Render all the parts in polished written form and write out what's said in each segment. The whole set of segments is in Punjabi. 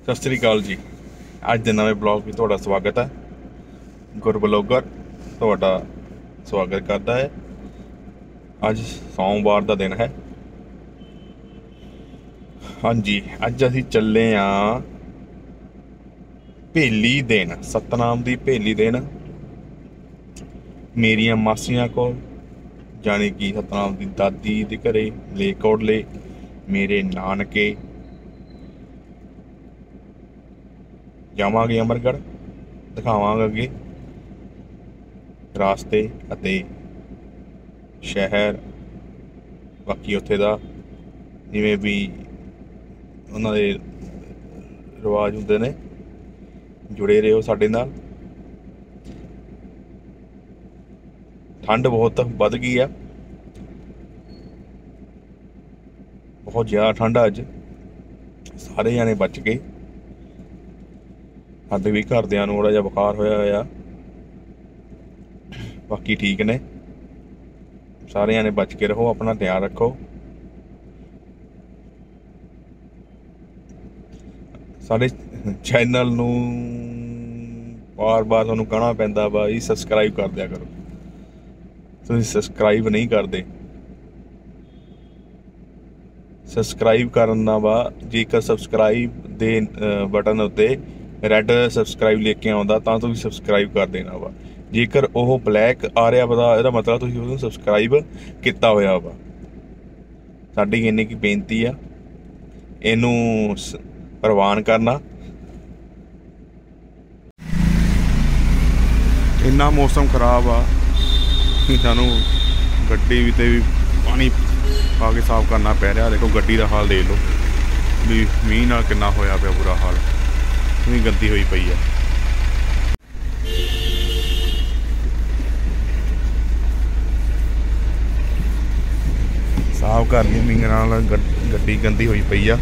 सत श्री अकाल जी। अज के नवे ब्लॉग में तुहाडा स्वागत है। गुरबलॉगर तुहाडा स्वागत करता है। अज सोमवार का दिन है। हाँ जी, अज असी चले भेली देन, सतनाम की भेली देन मेरिया मासियां को, जानी कि सतनाम की दादी के घरे लेकोटले, मेरे नानके। जावांगे अमरगढ़, दिखावांगे अगे रास्ते अते शहर, बाकी उत्थे दा जिवें भी उन्हां दे रिवाज हुंदे ने। जुड़े रहो साडे नाल। ठंड बहुत वध गई है, बहुत ज़्यादा ठंड अज। सारे जाने बच गए। हद भी घरदियां नूं थोड़ा जिहा बुखार होया होया, बाकी ठीक ने। सारे जाने बच के रहो, अपना ध्यान रखो। साडे चैनल नूं बार बार तुहानूं कहना पैंदा वा जी सबसक्राइब कर दिया करो। तुसीं सबसक्राइब नहीं करते। सबसक्राइब करना वा, जेकर सबसक्राइब दे बटन उत्ते रैड सबसक्राइब लेके आउंदा तां तुसीं सबसक्राइब कर देना वा। जेकर ओह ब्लैक आ रहा वा, इहदा मतलब तुसीं उहनूं सबसक्राइब किया होया वा। साडी इन्नी की बेनती आ, इनू प्रवान करना। इन्ना मौसम खराब आ कि सानू गड्डी ते भी पानी पा के साफ करना पै रहा। देखो गड्डी का हाल देख लो भी मींह नाल किन्ना होया पिया, बुरा हाल इतनी गंदी हुई पई है। साफ करनी मींह नाल गड्डी गंदी हुई पई है।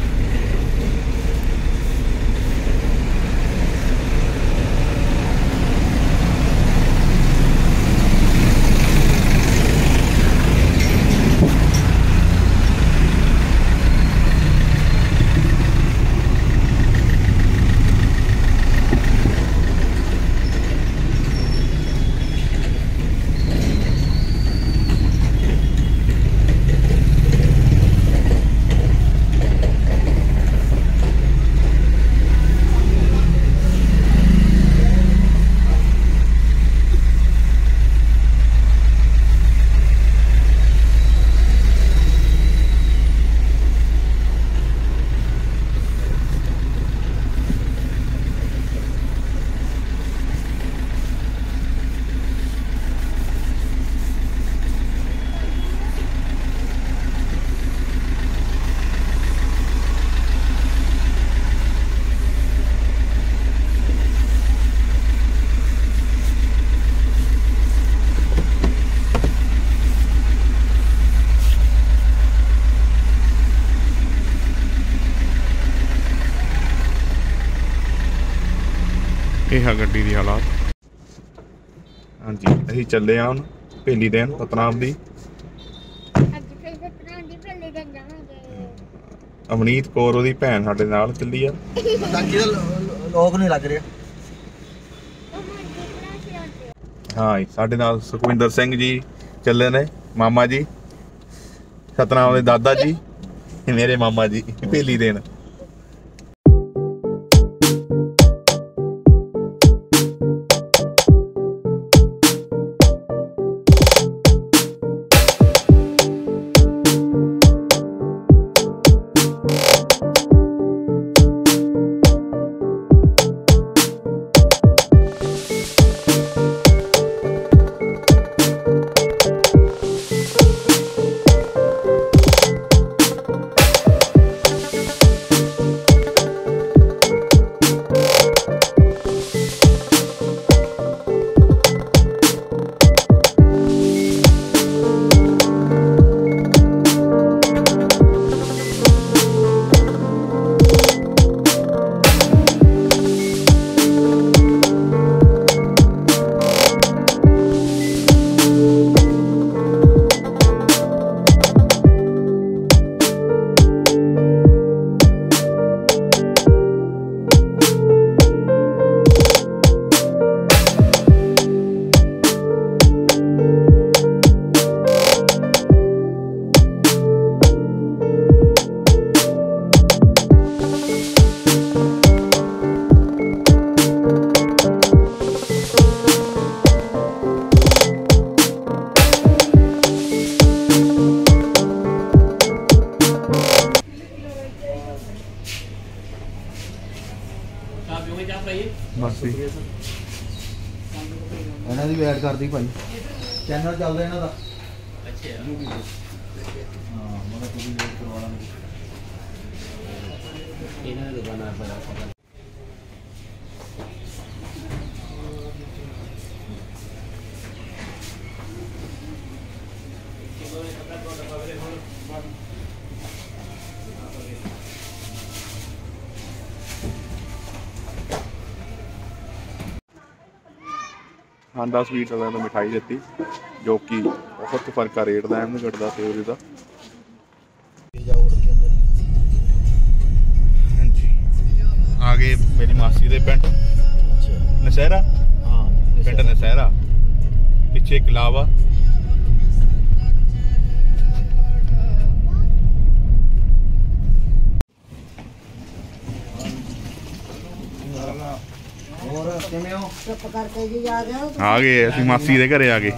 यह है गड्डी की हालात। हाँ जी, असीं चले हुण भेली देन सतनाम की। अवनीत कौर ओहदी भैन साडे नाल चली आ। लोग नहीं लग रहे। हाँ जी, साडे नाल सुखविंदर सिंह जी चले ने, मामा जी सतनाम दे दादा जी, मेरे मामा जी भेली देन। ਮਾਸੀ ਇਹਨਾਂ ਦੀ ਵੀ ਐਡ ਕਰਦੀ ਭਾਈ, ਚੈਨਲ ਚੱਲਦਾ ਇਹਨਾਂ ਦਾ। ਅੱਛਾ ਹਾਂ ਮੈਂ ਤੁਸੀਂ ਵੇਟ ਕਰਵਾ ਲਾਂਗੇ। ਇਹਨਾਂ ਦੀ ਦੁਕਾਨ ਆ ਪਰ ਖਾਂਦਾ ਸਵੀਟ ਵਾਲਿਆਂ ਨੂੰ ਮਿਠਾਈ ਦਿੱਤੀ, ਜੋ ਕਿ ਬਹੁਤ ਫਰਕ ਆ ਰੇਟ ਦਾ ਅਹਿਮਦਗੜ੍ਹ ਦਾ ਤੇ ਉਹਦੇ ਦਾ। ਹਾਂਜੀ ਆ ਗਏ ਮੇਰੀ ਮਾਸੀ ਦੇ ਪਿੰਡ ਨਸ਼ਹਿਰਾ, ਹਾਂ ਪਿੰਡ ਨਸ਼ਹਿਰਾ, ਪਿੱਛੇ ਕਲਾਵਾ। ਹੋਰ ਕਿਵੇਂ ਹੋ? ਚੁੱਪ ਕਰਕੇ ਜੀ ਆ ਗਿਆ ਆ ਗਏ ਅਸੀਂ ਮਾਸੀ ਦੇ ਘਰੇ ਆ ਗਏ।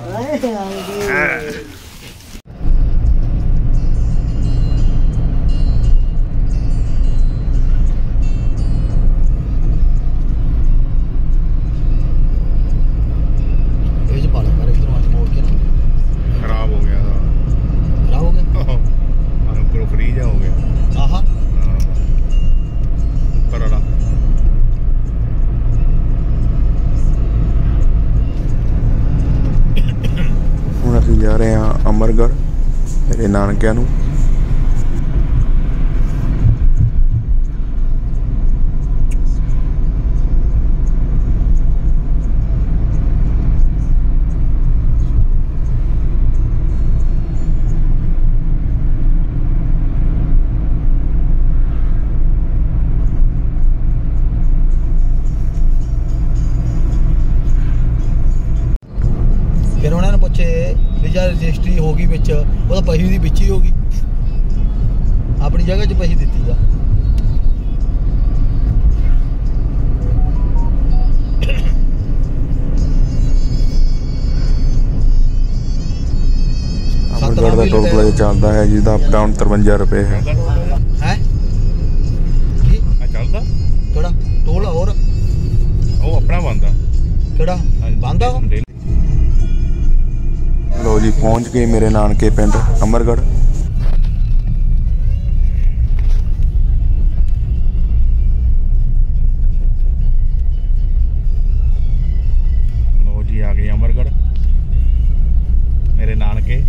ਇਹ ਚ ਪਾ ਲੈ ਕਰ ਇਧਰੋਂ ਅੱਜ ਮੋੜ ਕੇ ਨਾ। ਖਰਾਬ ਹੋ ਗਿਆ ਖਰਾਬ ਹੋ ਗਿਆ ਅੰਕਲ ਫ੍ਰੀ ਜਾ ਹੋ ਗਿਆ। ਆਹਾ ਪਰ ਵਾਲਾ ਹੁਣ ਅਸੀਂ ਜਾ ਰਹੇ ਹਾਂ ਅਮਰਗੜ੍ਹ ਮੇਰੇ ਨਾਨਕਿਆਂ ਨੂੰ। ਫਿਰ ਉਹਨਾਂ ਨੇ ਪੁੱਛੇ ਵੀ ਜਦ ਰਜਿਸਟਰੀ ਹੋ ਗਈ ਵਿੱਚ, ਉਹਦਾ ਪੈਸੇ ਦੀ ਵਿੱਚ ਹੀ ਹੋ ਗਈ, ਆਪਣੀ ਜਗ੍ਹਾ 'ਚ ਪੈਸੇ ਦਿੱਤੀ ਆ। ਅਮਰਗੜ੍ਹ ਦਾ ਟੋਲ ਪਲਾਜ਼ਾ ਚੱਲਦਾ ਹੈ ਜਿਹਦਾ ਅਪ ਡਾਊਨ 53 ਰੁਪਏ ਹੈ। ਹੈ ਕੀ ਚੱਲਦਾ ਕਿਹੜਾ ਟੋਲ? ਹੋਰ ਉਹ ਆਪਣਾ ਬੰਦਾ ਕਿਹੜਾ ਬੰਦ ਆ? ਲੋ ਜੀ ਪਹੁੰਚ ਗਏ ਮੇਰੇ ਨਾਨਕੇ ਪਿੰਡ ਅਮਰਗੜ੍ਹ। ਲੋ ਜੀ ਆ ਗਏ ਅਮਰਗੜ੍ਹ ਮੇਰੇ ਨਾਨਕੇ।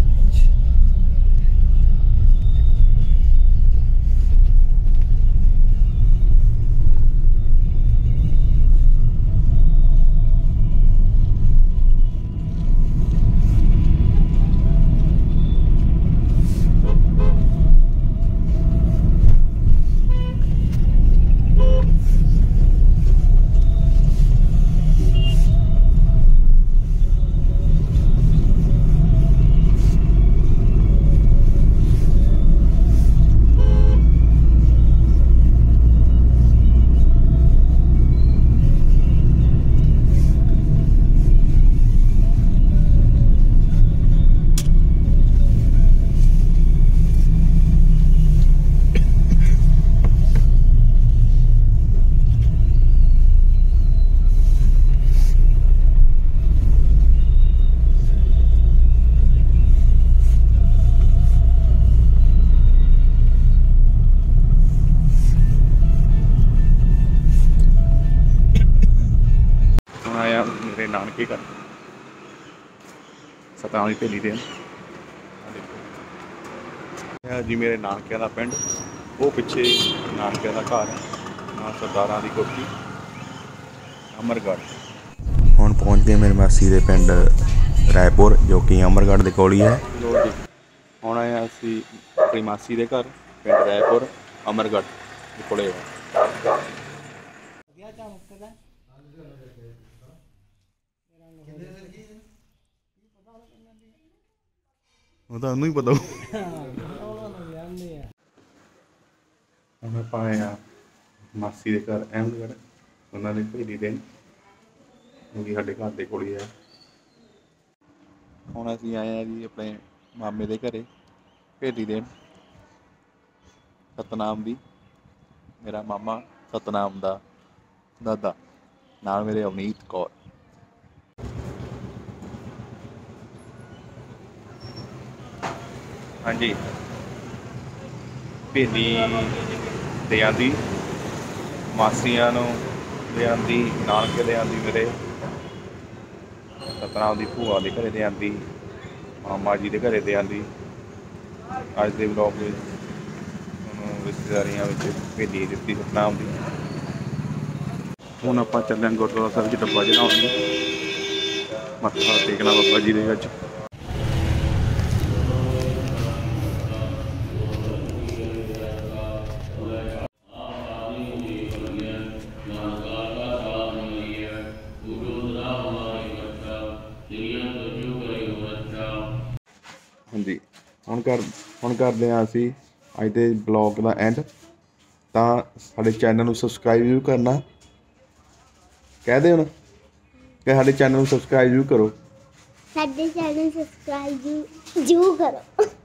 ਆਇਆ ਮੇਰੇ ਨਾਨਕੇ ਘਰ ਸਤਾਂ ਦੀ ਢੇਲੀ ਦੇ ਆ ਜੀ ਮੇਰੇ ਨਾਨਕਿਆਂ ਦਾ ਪਿੰਡ। ਉਹ ਪਿੱਛੇ ਨਾਨਕਿਆਂ ਦਾ ਘਰ ਨਾਲ ਸਰਦਾਰਾਂ ਦੀ ਕੋਠੀ ਅਮਰਗੜ੍ਹ। ਹੁਣ ਪਹੁੰਚ ਗਏ ਮੇਰੇ ਮਾਸੀ ਦੇ ਪਿੰਡ ਰਾਏਪੁਰ, ਜੋ ਕਿ ਅਮਰਗੜ੍ਹ ਦੇ ਕੋਲ ਹੀ ਹੈ। ਲੋ ਜੀ ਹੁਣ ਆਏ ਅਸੀਂ ਆਪਣੀ ਮਾਸੀ ਦੇ ਘਰ ਪਿੰਡ ਰਾਏਪੁਰ ਅਮਰਗੜ੍ਹ ਦੇ ਕੋਲੇ ਹੈ। ਉਹ ਤਾਂ ਉਹਨੂੰ ਹੀ ਪਤਾ ਹੁਣ ਆਪਾਂ ਆਏ ਆ ਮਾਸੀ ਦੇ ਘਰ ਅਹਿਮਦਗੜ੍ਹ, ਉਹਨਾਂ ਦੇ ਪਹਿਲੀ ਦਿਨ, ਕਿਉਂਕਿ ਸਾਡੇ ਘਰ ਦੇ ਕੋਲ ਹੀ ਹੈ। ਹੁਣ ਅਸੀਂ ਆਏ ਆ ਜੀ ਆਪਣੇ ਮਾਮੇ ਦੇ ਘਰੇ ਪਹਿਲੀ ਦਿਨ, ਸਤਨਾਮ ਦੀ, ਮੇਰਾ ਮਾਮਾ ਸਤਨਾਮ ਦਾ ਦਾਦਾ। ਨਾਲ ਮੇਰੇ ਅਵਨੀਤ ਕੌਰ। ਹਾਂਜੀ ਭੇਲੀ ਦੇ ਆਂਦੀ, ਮਾਸੀਆਂ ਨੂੰ ਦੇ ਆਂਦੀ, ਨਾਨਕੇ ਦੇ ਆਂਦੀ, ਮੇਰੇ ਸਤਨਾਮ ਦੀ ਭੂਆ ਦੇ ਘਰੇ ਦੇ ਆਂਦੀ, ਮਾਮਾ ਜੀ ਦੇ ਘਰੇ ਦੇ ਆਂਦੀ। ਅੱਜ ਦੇ ਵਲੋਗ ਵਿੱਚ ਤੁਹਾਨੂੰ ਰਿਸ਼ਤੇਦਾਰੀਆਂ ਵਿੱਚ ਭੇਲੀ ਦਿੱਤੀ ਸਤਨਾਮ ਦੀ। ਹੁਣ ਆਪਾਂ ਚੱਲੇ ਹਾਂ ਗੁਰਦੁਆਰਾ ਸਾਹਿਬ 'ਚ ਡੱਬਾ ਚੜਾਉਣ, ਮੱਥਾ ਟੇਕਣਾ ਬਾਬਾ ਜੀ ਦੇ ਵਿੱਚ। ਹਾਂਜੀ ਹੁਣ ਕਰਦੇ ਹਾਂ ਅਸੀਂ ਅੱਜ ਦੇ ਬਲੌਗ ਦਾ ਐਂਡ। ਤਾਂ ਸਾਡੇ ਚੈਨਲ ਨੂੰ ਸਬਸਕ੍ਰਾਈਬ ਜ਼ਰੂਰ ਕਰਨਾ, ਕਹਿ ਦੇ ਹੁਣ ਕਿ ਸਾਡੇ ਚੈਨਲ ਨੂੰ ਸਬਸਕ੍ਰਾਈਬ ਜ਼ਰੂਰ ਕਰੋ। ਸਾਡੇ ਚੈਨਲ ਸਬਸਕ੍ਰਾਈਬ ਜ਼ਰੂਰ ਕਰੋ।